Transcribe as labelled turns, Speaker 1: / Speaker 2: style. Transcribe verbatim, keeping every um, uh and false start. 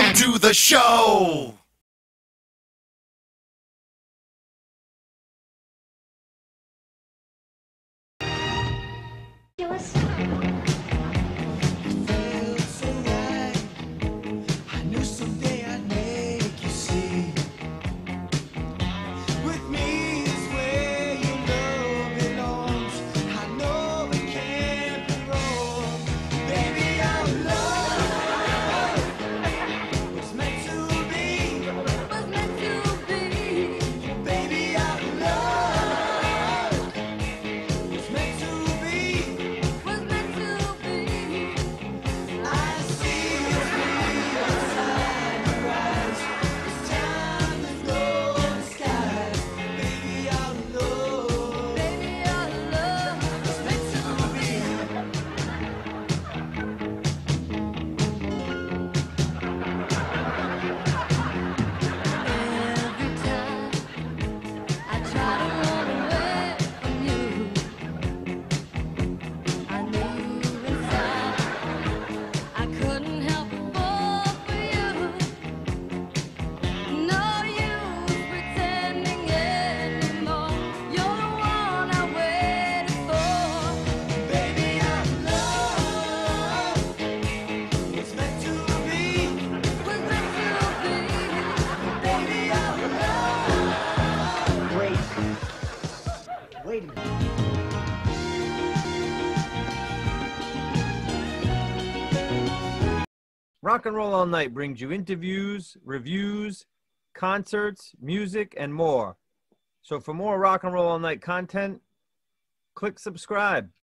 Speaker 1: to the show.
Speaker 2: Rock and Roll All Night brings you interviews, reviews, concerts, music, and more. So for more Rock and Roll All Night content, click subscribe.